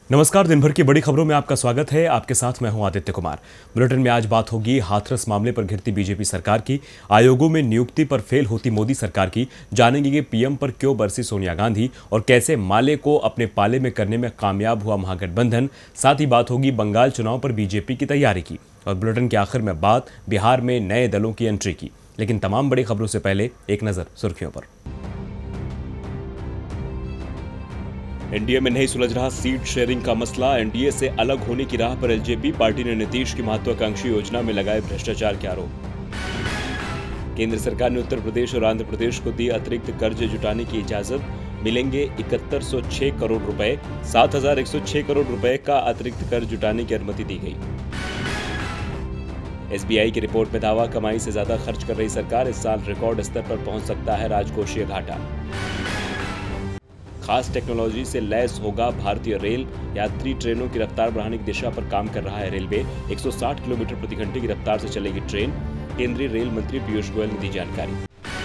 नमस्कार। दिन भर की बड़ी खबरों में आपका स्वागत है। आपके साथ मैं हूं आदित्य कुमार। बुलेटिन में आज बात होगी हाथरस मामले पर घिरती बीजेपी सरकार की, आयोगों में नियुक्ति पर फेल होती मोदी सरकार की, जानेंगे कि पीएम पर क्यों बरसी सोनिया गांधी और कैसे माले को अपने पाले में करने में कामयाब हुआ महागठबंधन। साथ ही बात होगी बंगाल चुनाव पर बीजेपी की तैयारी की और बुलेटिन के आखिर में बात बिहार में नए दलों की एंट्री की। लेकिन तमाम बड़ी खबरों से पहले एक नजर सुर्खियों पर। एनडीए में नहीं सुलझ रहा सीट शेयरिंग का मसला। एनडीए से अलग होने की राह पर एलजेपी पार्टी ने नीतीश की महत्वाकांक्षी योजना में लगाए भ्रष्टाचार के आरोप। केंद्र सरकार ने उत्तर प्रदेश और आंध्र प्रदेश को दी अतिरिक्त कर्ज जुटाने की इजाजत। मिलेंगे 7106 करोड़ रुपए। 7106 करोड़ रुपए का अतिरिक्त कर्ज जुटाने की अनुमति दी गई। एसबीआई की रिपोर्ट में दावा, कमाई से ज्यादा खर्च कर रही सरकार, इस साल रिकॉर्ड स्तर पर पहुंच सकता है राजकोषीय घाटा। खास टेक्नोलॉजी से लैस होगा भारतीय रेल। यात्री ट्रेनों की रफ्तार बढ़ाने की दिशा पर काम कर रहा है रेलवे। 160 किलोमीटर प्रति घंटे की रफ्तार से चलेगी ट्रेन। केंद्रीय रेल मंत्री पीयूष गोयल ने दी जानकारी।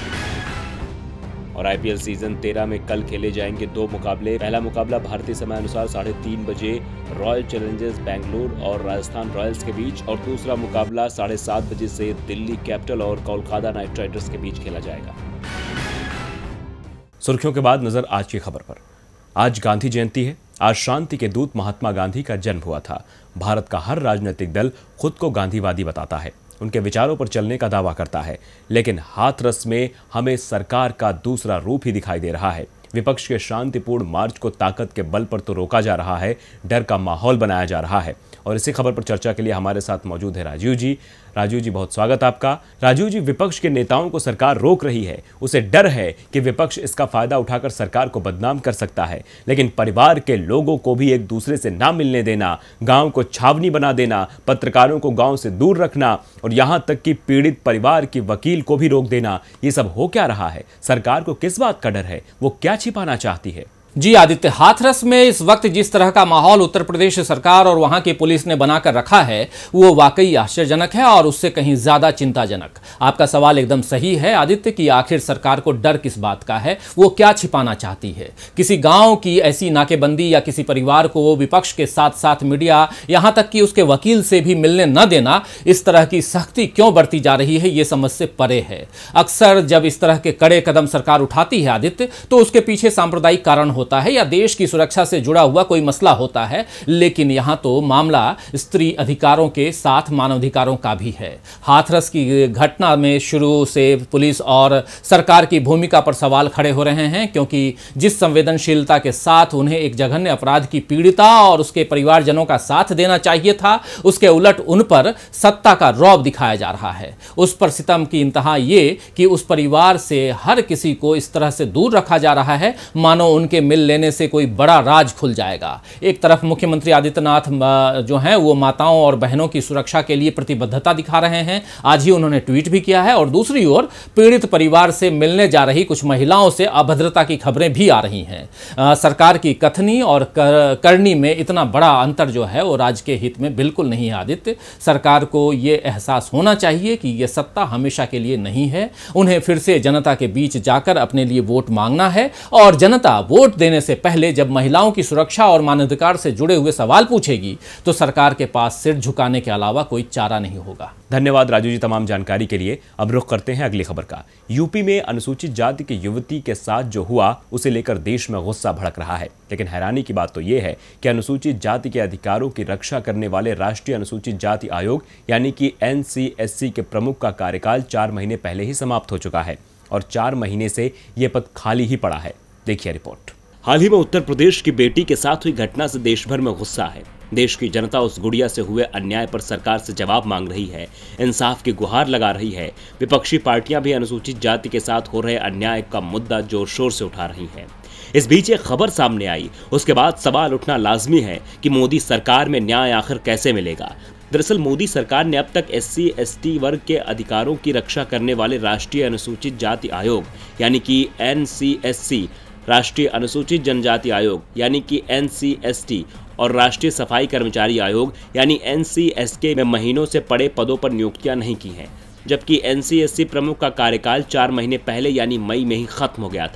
और आईपीएल सीजन 13 में कल खेले जाएंगे 2 मुकाबले। पहला मुकाबला भारतीय समय अनुसार 3:30 बजे रॉयल चैलेंजर्स बेंगलुरु और राजस्थान रॉयल्स के बीच, और दूसरा मुकाबला 7:30 बजे से दिल्ली कैपिटल और कोलकाता नाइट राइडर्स के बीच खेला जाएगा। सुर्खियों के बाद नजर आज की खबर पर। आज गांधी जयंती है। आज शांति के दूत महात्मा गांधी का जन्म हुआ था। भारत का हर राजनीतिक दल खुद को गांधीवादी बताता है, उनके विचारों पर चलने का दावा करता है, लेकिन हाथरस में हमें सरकार का दूसरा रूप ही दिखाई दे रहा है। विपक्ष के शांतिपूर्ण मार्च को ताकत के बल पर तो रोका जा रहा है, डर का माहौल बनाया जा रहा है। और इसी खबर पर चर्चा के लिए हमारे साथ मौजूद है राजीव जी। राजीव जी, बहुत स्वागत आपका। राजीव जी, विपक्ष के नेताओं को सरकार रोक रही है, उसे डर है कि विपक्ष इसका फायदा उठाकर सरकार को बदनाम कर सकता है, लेकिन परिवार के लोगों को भी एक दूसरे से ना मिलने देना, गांव को छावनी बना देना, पत्रकारों को गांव से दूर रखना और यहां तक कि पीड़ित परिवार की वकील को भी रोक देना, ये सब हो क्या रहा है? सरकार को किस बात का डर है? वो क्या छिपाना चाहती है? जी आदित्य, हाथरस में इस वक्त जिस तरह का माहौल उत्तर प्रदेश सरकार और वहां की पुलिस ने बनाकर रखा है वो वाकई आश्चर्यजनक है और उससे कहीं ज्यादा चिंताजनक। आपका सवाल एकदम सही है आदित्य कि आखिर सरकार को डर किस बात का है, वो क्या छिपाना चाहती है। किसी गांव की ऐसी नाकेबंदी या किसी परिवार को विपक्ष के साथ साथ मीडिया, यहां तक कि उसके वकील से भी मिलने न देना, इस तरह की सख्ती क्यों बढ़ती जा रही है, ये समझ से परे है। अक्सर जब इस तरह के कड़े कदम सरकार उठाती है आदित्य, तो उसके पीछे सांप्रदायिक कारण होता है या देश की सुरक्षा से जुड़ा हुआ कोई मसला होता है, लेकिन यहां तो मामला स्त्री अधिकारों के साथ मानवाधिकारों का भी है। हाथरस की घटना में शुरू से पुलिस और सरकार की भूमिका पर सवाल खड़े हो रहे हैं, क्योंकि जिस संवेदनशीलता के साथ उन्हें एक जघन्य अपराध की पीड़िता और उसके परिवारजनों का साथ देना चाहिए था, उसके उलट उन पर सत्ता का रौब दिखाया जा रहा है। उस पर सितम की इंतहा ये कि उस परिवार से हर किसी को इस तरह से दूर रखा जा रहा है मानो उनके मिल लेने से कोई बड़ा राज खुल जाएगा। एक तरफ मुख्यमंत्री आदित्यनाथ जो हैं वो माताओं और बहनों की सुरक्षा के लिए प्रतिबद्धता दिखा रहे हैं, आज ही उन्होंने ट्वीट भी किया है, और दूसरी ओर पीड़ित परिवार से मिलने जा रही कुछ महिलाओं से अभद्रता की खबरें भी आ रही हैं। सरकार की कथनी और करनी में इतना बड़ा अंतर जो है वो राज्य के हित में बिल्कुल नहीं है आदित्य। सरकार को ये एहसास होना चाहिए कि ये सत्ता हमेशा के लिए नहीं है, उन्हें फिर से जनता के बीच जाकर अपने लिए वोट मांगना है, और जनता वोट देने से पहले जब महिलाओं की सुरक्षा और मानवाधिकार से जुड़े हुए सवाल पूछेगी तो सरकार के पास सिर झुकाने के अलावा कोई चारा नहीं होगा। धन्यवाद राजू जी तमाम जानकारी के लिए। अब रुख करते हैं अगली खबर का। यूपी में अनुसूचित जाति की युवती के साथ जो हुआ उसे लेकर देश में गुस्सा भड़क रहा है, लेकिन हैरानी की बात तो यह है कि अनुसूचित जाति के अधिकारों की रक्षा करने वाले राष्ट्रीय अनुसूचित जाति आयोग यानी कि एनसीएससी के प्रमुख का कार्यकाल 4 महीने पहले ही समाप्त हो चुका है और 4 महीने से यह पद खाली ही पड़ा है। देखिए रिपोर्ट। हाल ही में उत्तर प्रदेश की बेटी के साथ हुई घटना से देश भर में गुस्सा है। देश की जनता उस गुड़िया से हुए अन्याय पर सरकार से जवाब मांग रही है, इंसाफ की गुहार लगा रही है। विपक्षी पार्टियां भी अनुसूचित जाति के साथ हो रहे अन्याय का मुद्दा जोर शोर से उठा रही हैं। इस बीच एक खबर सामने आई, उसके बाद सवाल उठना लाजमी है कि मोदी सरकार में न्याय आखिर कैसे मिलेगा। दरअसल मोदी सरकार ने अब तक SC/ST वर्ग के अधिकारों की रक्षा करने वाले राष्ट्रीय अनुसूचित जाति आयोग यानी कि NCSC, राष्ट्रीय अनुसूचित जनजाति आयोग यानी कि NCST और राष्ट्रीय सफाई कर्मचारी आयोग यानी NCSK में महीनों से पड़े पदों पर नियुक्तियां नहीं की हैं, जबकि NCSC प्रमुख का कार्यकाल 4 महीने पहले यानी मई में ही खत्म हो गया था।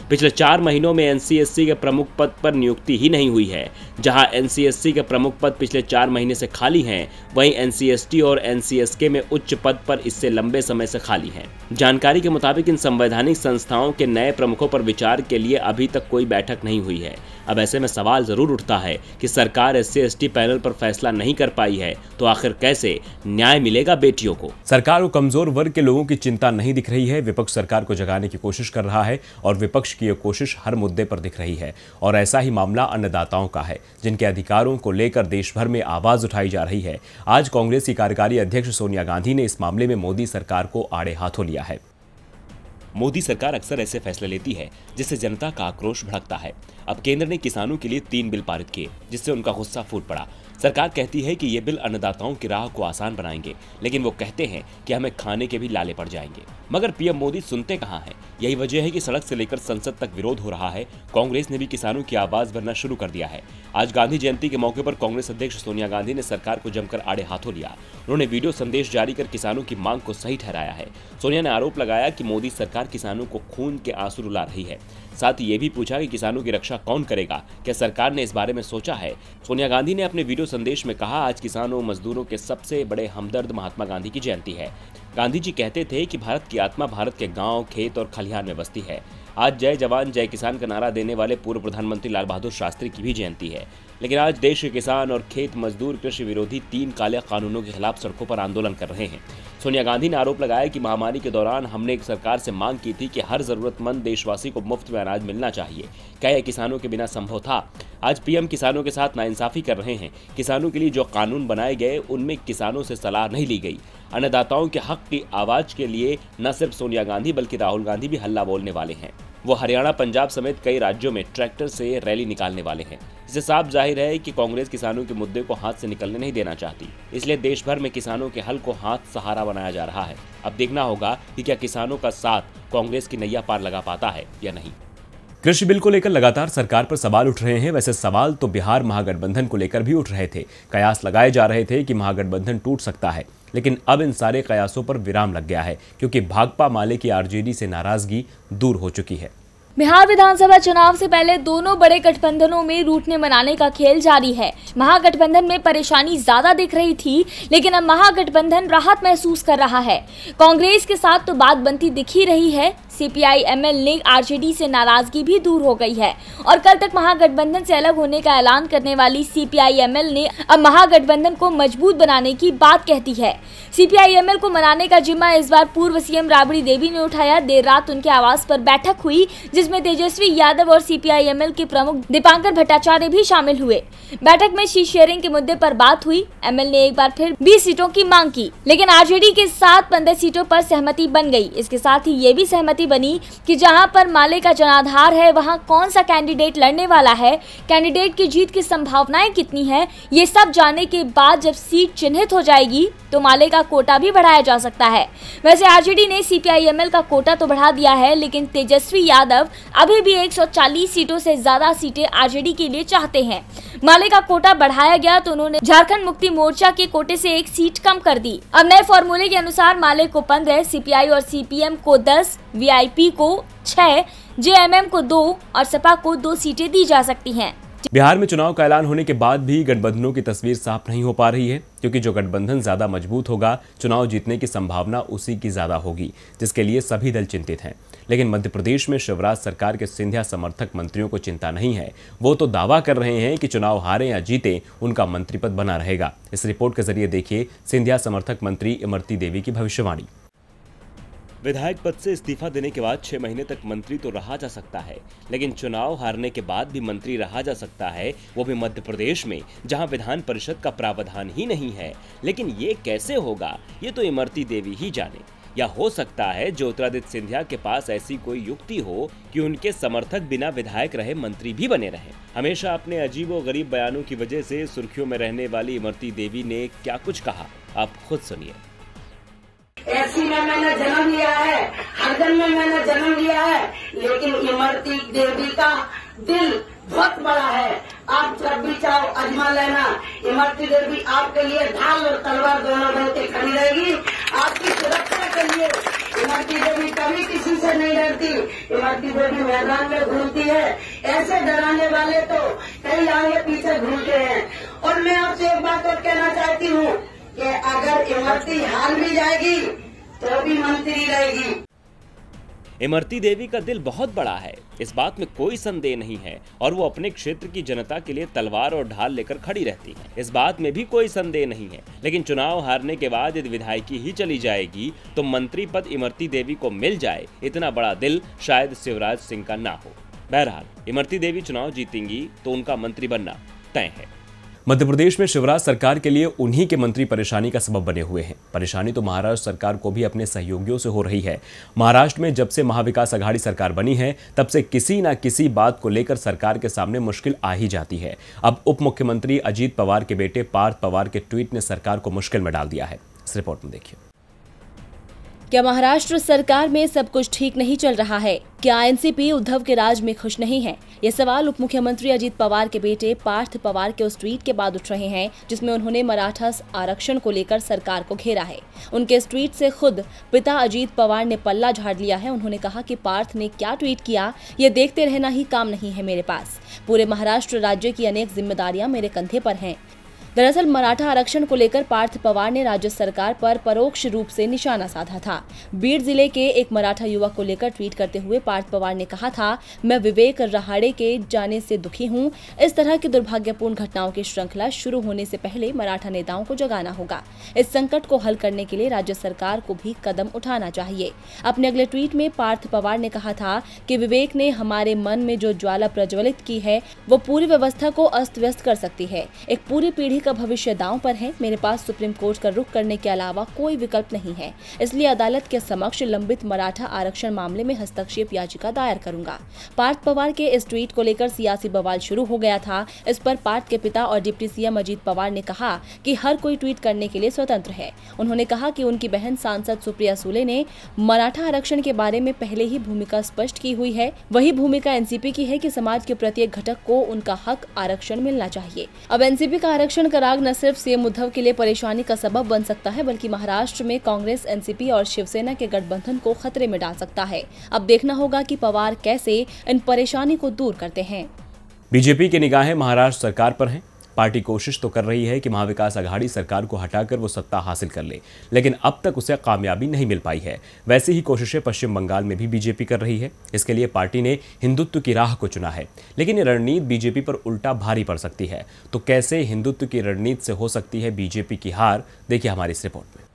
पिछले 4 महीनों में एनसीएससी के प्रमुख पद पर नियुक्ति ही नहीं हुई है। जहां एनसीएससी के प्रमुख पद पिछले 4 महीने से खाली हैं, वहीं एनसीएसटी और एनसीएसके में उच्च पद पर इससे लंबे समय से खाली हैं। जानकारी के मुताबिक इन संवैधानिक संस्थाओं के नए प्रमुखों पर विचार के लिए अभी तक कोई बैठक नहीं हुई है। अब ऐसे में सवाल जरूर उठता है कि सरकार एससी/एसटी पैनल पर फैसला नहीं कर पाई है तो आखिर कैसे न्याय मिलेगा बेटियों को। सरकार को कमजोर वर्ग के लोगों की चिंता नहीं दिख रही है। विपक्ष सरकार को जगाने की कोशिश कर रहा है और विपक्ष की यह कोशिश हर मुद्दे पर दिख रही है। और ऐसा ही मामला अन्नदाताओं का है, जिनके अधिकारों को लेकर देश भर में आवाज उठाई जा रही है। आज कांग्रेस की कार्यकारी अध्यक्ष सोनिया गांधी ने इस मामले में मोदी सरकार को आड़े हाथों लिया है। मोदी सरकार अक्सर ऐसे फैसले लेती है जिससे जनता का आक्रोश भड़कता है। अब केंद्र ने किसानों के लिए 3 बिल पारित किए, जिससे उनका गुस्सा फूट पड़ा। सरकार कहती है कि ये बिल अन्नदाताओं की राह को आसान बनाएंगे, लेकिन वो कहते हैं कि हमें खाने के भी लाले पड़ जाएंगे। मगर पीएम मोदी सुनते कहां हैं? यही वजह है कि सड़क से लेकर संसद तक विरोध हो रहा है। कांग्रेस ने भी किसानों की आवाज भरना शुरू कर दिया है। आज गांधी जयंती के मौके पर कांग्रेस अध्यक्ष सोनिया गांधी ने सरकार को जमकर आड़े हाथों लिया। उन्होंने वीडियो संदेश जारी कर किसानों की मांग को सही ठहराया है। सोनिया ने आरोप लगाया कि मोदी सरकार किसानों को खून के आंसू रुला रही है। साथ ही ये भी पूछा कि किसानों की रक्षा कौन करेगा, क्या सरकार ने इस बारे में सोचा है। सोनिया गांधी ने अपने वीडियो संदेश में कहा, आज किसानों मजदूरों के सबसे बड़े हमदर्द महात्मा गांधी की जयंती है। गांधी जी कहते थे कि भारत की आत्मा भारत के गांव, खेत और खलिहान में बसती है। आज जय जवान जय किसान का नारा देने वाले पूर्व प्रधानमंत्री लाल बहादुर शास्त्री की भी जयंती है। लेकिन आज देश के किसान और खेत मजदूर कृषि विरोधी 3 काले कानूनों के खिलाफ सड़कों पर आंदोलन कर रहे हैं। सोनिया गांधी ने आरोप लगाया कि महामारी के दौरान हमने एक सरकार से मांग की थी कि हर जरूरतमंद देशवासी को मुफ्त में अनाज मिलना चाहिए। क्या यह किसानों के बिना संभव था? आज पीएम किसानों के साथ नाइंसाफी कर रहे हैं। किसानों के लिए जो कानून बनाए गए उनमें किसानों से सलाह नहीं ली गई। अन्नदाताओं के हक की आवाज के लिए न सिर्फ सोनिया गांधी बल्कि राहुल गांधी भी हल्ला बोलने वाले हैं। वो हरियाणा, पंजाब समेत कई राज्यों में ट्रैक्टर से रैली निकालने वाले हैं। इससे साफ जाहिर है कि कांग्रेस किसानों के मुद्दे को हाथ से निकलने नहीं देना चाहती। इसलिए देश भर में किसानों के हल को हाथ सहारा बनाया जा रहा है। अब देखना होगा कि क्या किसानों का साथ कांग्रेस की नैया पार लगा पाता है या नहीं। कृषि बिल को लेकर लगातार सरकार पर सवाल उठ रहे हैं। वैसे सवाल तो बिहार महागठबंधन को लेकर भी उठ रहे थे। कयास लगाए जा रहे थे कि महागठबंधन टूट सकता है, लेकिन अब इन सारे कयासों पर विराम लग गया है, क्योंकि भाकपा माले की आरजेडी से नाराजगी दूर हो चुकी है। बिहार विधानसभा चुनाव से पहले दोनों बड़े गठबंधनों में रूठने मनाने का खेल जारी है। महागठबंधन में परेशानी ज्यादा दिख रही थी, लेकिन अब महागठबंधन राहत महसूस कर रहा है। कांग्रेस के साथ तो बात बनती दिख ही रही है। सीपीआई-एमएल ने आरजेडी से नाराजगी भी दूर हो गई है और कल तक महागठबंधन से अलग होने का ऐलान करने वाली सीपीआई-एमएल ने अब महागठबंधन को मजबूत बनाने की बात कहती है। सीपीआई-एमएल को मनाने का जिम्मा इस बार पूर्व सीएम राबड़ी देवी ने उठाया। देर रात उनके आवास पर बैठक हुई, जिसमें तेजस्वी यादव और सीपीआई-एमएल के प्रमुख दीपांकर भट्टाचार्य भी शामिल हुए। बैठक में सीट शेयरिंग के मुद्दे पर बात हुई। एमएल ने एक बार फिर 20 सीटों की मांग की, लेकिन आरजेडी के साथ 15 सीटों पर सहमति बन गई। इसके साथ ही ये भी सहमति बनी कि जहां पर माले का जनाधार है वहां कौन सा कैंडिडेट लड़ने वाला है, कैंडिडेट की जीत की संभावनाएं कितनी है, ये सब जानने के बाद जब सीट चिन्हित हो जाएगी तो माले का कोटा भी बढ़ाया जा सकता है। वैसे आरजेडी ने सीपीआई-एमएल का कोटा तो बढ़ा दिया है, लेकिन तेजस्वी यादव अभी भी 140 सीटों से ज्यादा सीटें आरजेडी के लिए चाहते हैं। माले का कोटा बढ़ाया गया तो उन्होंने झारखंड मुक्ति मोर्चा के कोटे से 1 सीट कम कर दी। अब नए फॉर्मूले के अनुसार माले को 15, सीपीआई और सीपीएम को 10, वीआईपी को 6, जेएमएम को 2 और सपा को 2 सीटें दी जा सकती हैं। बिहार में चुनाव का ऐलान होने के बाद भी गठबंधनों की तस्वीर साफ नहीं हो पा रही है, क्योंकि जो गठबंधन ज्यादा मजबूत होगा, चुनाव जीतने की संभावना उसी की ज्यादा होगी, जिसके लिए सभी दल चिंतित हैं। लेकिन मध्य प्रदेश में शिवराज सरकार के सिंधिया समर्थक मंत्रियों को चिंता नहीं है। वो तो दावा कर रहे हैं कि चुनाव हारे या जीते उनका मंत्री पद बना रहेगा। इस रिपोर्ट के जरिए देखिए सिंधिया समर्थक मंत्री इमरती देवी की भविष्यवाणी। विधायक पद से इस्तीफा देने के बाद 6 महीने तक मंत्री तो रहा जा सकता है, लेकिन चुनाव हारने के बाद भी मंत्री रहा जा सकता है, वो भी मध्य प्रदेश में, जहां विधान परिषद का प्रावधान ही नहीं है। लेकिन ये कैसे होगा, ये तो इमरती देवी ही जाने। या हो सकता है ज्योतिरादित्य सिंधिया के पास ऐसी कोई युक्ति हो कि उनके समर्थक बिना विधायक रहे मंत्री भी बने रहे। हमेशा अपने अजीब और गरीब बयानों की वजह से सुर्खियों में रहने वाली इमरती देवी ने क्या कुछ कहा, आप खुद सुनिए। ऐसी में मैंने जन्म लिया है, हरदम में मैंने जन्म लिया है, लेकिन इमरती देवी का दिल बहुत बड़ा है। आप जब भी चाहो आजमा लेना। इमरती देवी आपके लिए ढाल और तलवार दोनों बन के खड़ी रहेगी। आपकी सुरक्षा के लिए इमरती देवी कभी किसी से नहीं डरती। इमरती देवी मैदान में घूमती है, ऐसे डराने वाले तो कई आगे पीछे घूमते हैं। और मैं आपसे एक बात और कहना चाहती हूँ कि अगर इमरती हार भी जाएगी तो भी मंत्री रहेगी। इमरती देवी का दिल बहुत बड़ा है, इस बात में कोई संदेह नहीं है, और वो अपने क्षेत्र की जनता के लिए तलवार और ढाल लेकर खड़ी रहती है, इस बात में भी कोई संदेह नहीं है। लेकिन चुनाव हारने के बाद यदि विधायकी ही चली जाएगी तो मंत्री पद इमरती देवी को मिल जाए, इतना बड़ा दिल शायद शिवराज सिंह का ना हो। बहरहाल इमरती देवी चुनाव जीतेंगी तो उनका मंत्री बनना तय है। मध्य प्रदेश में शिवराज सरकार के लिए उन्हीं के मंत्री परेशानी का सबब बने हुए हैं। परेशानी तो महाराष्ट्र सरकार को भी अपने सहयोगियों से हो रही है। महाराष्ट्र में जब से महाविकास अघाड़ी सरकार बनी है तब से किसी न किसी बात को लेकर सरकार के सामने मुश्किल आ ही जाती है। अब उप मुख्यमंत्री अजीत पवार के बेटे पार्थ पवार के ट्वीट ने सरकार को मुश्किल में डाल दिया है। इस रिपोर्ट में देखिए। क्या महाराष्ट्र सरकार में सब कुछ ठीक नहीं चल रहा है? क्या एनसीपी उद्धव के राज में खुश नहीं है? ये सवाल उप मुख्यमंत्री अजीत पवार के बेटे पार्थ पवार के उस ट्वीट के बाद उठ रहे हैं जिसमें उन्होंने मराठा आरक्षण को लेकर सरकार को घेरा है। उनके इस ट्वीट से खुद पिता अजीत पवार ने पल्ला झाड़ लिया है। उन्होंने कहा कि पार्थ ने क्या ट्वीट किया ये देखते रहना ही काम नहीं है मेरे पास। पूरे महाराष्ट्र राज्य की अनेक जिम्मेदारियां मेरे कंधे पर हैं। दरअसल मराठा आरक्षण को लेकर पार्थ पवार ने राज्य सरकार पर परोक्ष रूप से निशाना साधा था। बीड जिले के एक मराठा युवक को लेकर ट्वीट करते हुए पार्थ पवार ने कहा था, मैं विवेक रहाड़े के जाने से दुखी हूं। इस तरह की दुर्भाग्यपूर्ण घटनाओं की श्रृंखला शुरू होने से पहले मराठा नेताओं को जगाना होगा। इस संकट को हल करने के लिए राज्य सरकार को भी कदम उठाना चाहिए। अपने अगले ट्वीट में पार्थ पवार ने कहा था कि विवेक ने हमारे मन में जो ज्वाला प्रज्वलित की है वो पूरी व्यवस्था को अस्त व्यस्त कर सकती है। एक पूरी पीढ़ी का भविष्य दांव पर है। मेरे पास सुप्रीम कोर्ट का रुख करने के अलावा कोई विकल्प नहीं है, इसलिए अदालत के समक्ष लंबित मराठा आरक्षण मामले में हस्तक्षेप याचिका दायर करूंगा। पार्थ पवार के इस ट्वीट को लेकर सियासी बवाल शुरू हो गया था। इस पर पार्थ के पिता और डिप्टी सीएम अजीत पवार ने कहा कि हर कोई ट्वीट करने के लिए स्वतंत्र है। उन्होंने कहा कि उनकी बहन सांसद सुप्रिया सुले ने मराठा आरक्षण के बारे में पहले ही भूमिका स्पष्ट की हुई है। वही भूमिका एनसीपी की है कि समाज के प्रत्येक घटक को उनका हक आरक्षण मिलना चाहिए। अब एनसीपी का आरक्षण का राग न सिर्फ सीएम उद्धव के लिए परेशानी का सबब बन सकता है बल्कि महाराष्ट्र में कांग्रेस, एनसीपी और शिवसेना के गठबंधन को खतरे में डाल सकता है। अब देखना होगा कि पवार कैसे इन परेशानी को दूर करते हैं। बीजेपी की निगाहें महाराष्ट्र सरकार पर हैं। पार्टी कोशिश तो कर रही है कि महाविकास अघाड़ी सरकार को हटाकर वो सत्ता हासिल कर ले, लेकिन अब तक उसे कामयाबी नहीं मिल पाई है। वैसी ही कोशिशें पश्चिम बंगाल में भी बीजेपी कर रही है। इसके लिए पार्टी ने हिंदुत्व की राह को चुना है, लेकिन ये रणनीति बीजेपी पर उल्टा भारी पड़ सकती है। तो कैसे हिंदुत्व की रणनीति से हो सकती है बीजेपी की हार, देखिए हमारी इस रिपोर्ट में।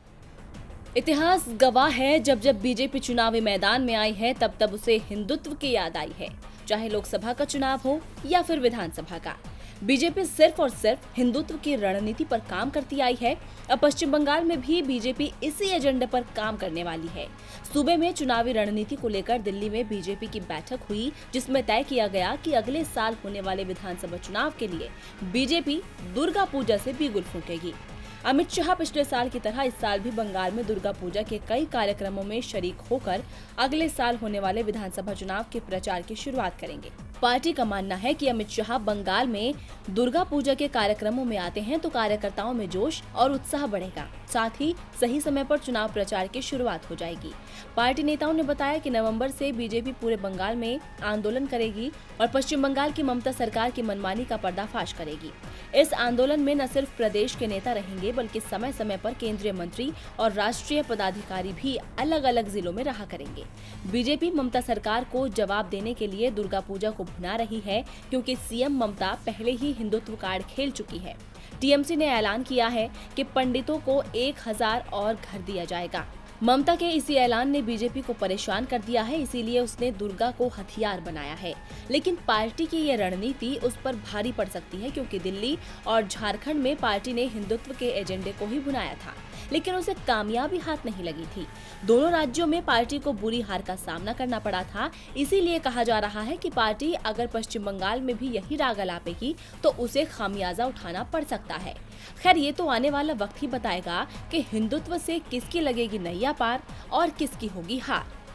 इतिहास गवाह है, जब जब बीजेपी चुनावी मैदान में आई है तब तब उसे हिंदुत्व की याद आई है, चाहे लोकसभा का चुनाव हो या फिर विधानसभा का। बीजेपी सिर्फ और सिर्फ हिंदुत्व की रणनीति पर काम करती आई है। अब पश्चिम बंगाल में भी बीजेपी इसी एजेंडे पर काम करने वाली है। सूबे में चुनावी रणनीति को लेकर दिल्ली में बीजेपी की बैठक हुई जिसमें तय किया गया कि अगले साल होने वाले विधानसभा चुनाव के लिए बीजेपी दुर्गा पूजा से बिगुल फूंकेगी। अमित शाह पिछले साल की तरह इस साल भी बंगाल में दुर्गा पूजा के कई कार्यक्रमों में शरीक होकर अगले साल होने वाले विधानसभा चुनाव के प्रचार की शुरुआत करेंगे। पार्टी का मानना है कि अमित शाह बंगाल में दुर्गा पूजा के कार्यक्रमों में आते हैं तो कार्यकर्ताओं में जोश और उत्साह बढ़ेगा, साथ ही सही समय पर चुनाव प्रचार की शुरुआत हो जाएगी। पार्टी नेताओं ने बताया कि नवंबर से बीजेपी पूरे बंगाल में आंदोलन करेगी और पश्चिम बंगाल की ममता सरकार की मनमानी का पर्दाफाश करेगी। इस आंदोलन में न सिर्फ प्रदेश के नेता रहेंगे बल्कि समय समय पर केंद्रीय मंत्री और राष्ट्रीय पदाधिकारी भी अलग अलग जिलों में रहा करेंगे। बीजेपी ममता सरकार को जवाब देने के लिए दुर्गा पूजा को भुना रही है क्योंकि सीएम ममता पहले ही हिंदुत्व कार्ड खेल चुकी है। टीएमसी ने ऐलान किया है कि पंडितों को 1000 और घर दिया जाएगा। ममता के इसी ऐलान ने बीजेपी को परेशान कर दिया है, इसीलिए उसने दुर्गा को हथियार बनाया है। लेकिन पार्टी की ये रणनीति उस पर भारी पड़ सकती है क्योंकि दिल्ली और झारखंड में पार्टी ने हिंदुत्व के एजेंडे को ही भुनाया था, लेकिन उसे कामयाबी हाथ नहीं लगी थी। दोनों राज्यों में पार्टी को बुरी हार का सामना करना पड़ा था। इसीलिए कहा जा रहा है कि पार्टी अगर पश्चिम बंगाल में भी यही राग अलापेगी तो उसे खामियाजा उठाना पड़ सकता है। खैर, ये तो आने वाला वक्त ही बताएगा कि हिंदुत्व से किसकी लगेगी नैया पार और किसकी होगी हार।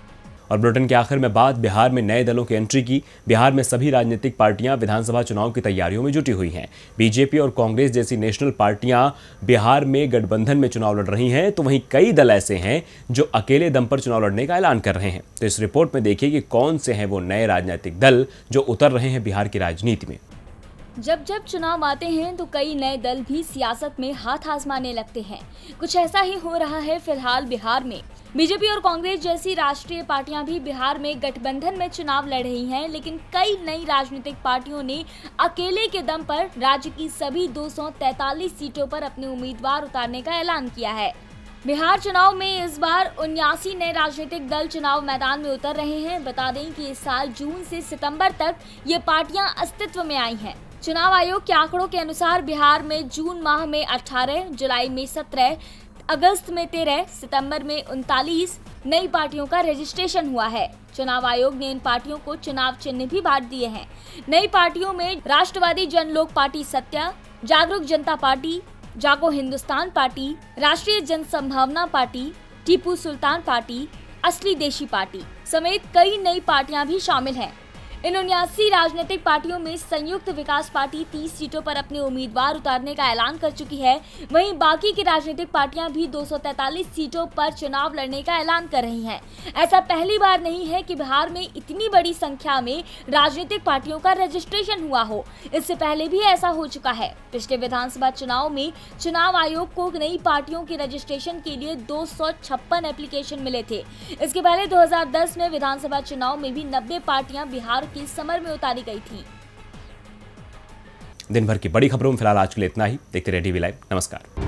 और बुलेटिन के आखिर में बात बिहार में नए दलों की एंट्री की। बिहार में सभी राजनीतिक पार्टियां विधानसभा चुनाव की तैयारियों में जुटी हुई हैं। बीजेपी और कांग्रेस जैसी नेशनल पार्टियां बिहार में गठबंधन में चुनाव लड़ रही हैं, तो वहीं कई दल ऐसे हैं जो अकेले दम पर चुनाव लड़ने का ऐलान कर रहे हैं। तो इस रिपोर्ट में देखिए कि कौन से हैं वो नए राजनीतिक दल जो उतर रहे हैं बिहार की राजनीति में। जब जब चुनाव आते हैं तो कई नए दल भी सियासत में हाथ आजमाने लगते हैं। कुछ ऐसा ही हो रहा है फिलहाल बिहार में। बीजेपी और कांग्रेस जैसी राष्ट्रीय पार्टियां भी बिहार में गठबंधन में चुनाव लड़ रही हैं, लेकिन कई नई राजनीतिक पार्टियों ने अकेले के दम पर राज्य की सभी 243 सीटों पर अपने उम्मीदवार उतारने का ऐलान किया है। बिहार चुनाव में इस बार 79 नए राजनीतिक दल चुनाव मैदान में उतर रहे हैं। बता दें कि इस साल जून से सितंबर तक ये पार्टियां अस्तित्व में आई हैं। चुनाव आयोग के आंकड़ों के अनुसार बिहार में जून माह में 18, जुलाई में 17, अगस्त में 13, सितंबर में 39 नई पार्टियों का रजिस्ट्रेशन हुआ है। चुनाव आयोग ने इन पार्टियों को चुनाव चिन्ह भी बांट दिए हैं। नई पार्टियों में राष्ट्रवादी जन लोक पार्टी सत्या, जागरूक जनता पार्टी, जागो हिंदुस्तान पार्टी, राष्ट्रीय जन संभावना पार्टी, टीपू सुल्तान पार्टी, असली देशी पार्टी समेत कई नई पार्टियां भी शामिल हैं। इन 79 राजनीतिक पार्टियों में संयुक्त विकास पार्टी 30 सीटों पर अपने उम्मीदवार उतारने का ऐलान कर चुकी है। वहीं बाकी की राजनीतिक पार्टियां भी 243 सीटों पर चुनाव लड़ने का ऐलान कर रही हैं। ऐसा पहली बार नहीं है कि बिहार में इतनी बड़ी संख्या में राजनीतिक पार्टियों का रजिस्ट्रेशन हुआ हो। इससे पहले भी ऐसा हो चुका है। पिछले विधानसभा चुनाव में चुनाव आयोग को नई पार्टियों के रजिस्ट्रेशन के लिए 256 एप्लीकेशन मिले थे। इसके पहले 2010 में विधानसभा चुनाव में भी 90 पार्टियां बिहार की समर में उतारी गई थी। दिन भर की बड़ी खबरों में फिलहाल आज के लिए इतना ही। देखते रहिए DV लाइव। नमस्कार।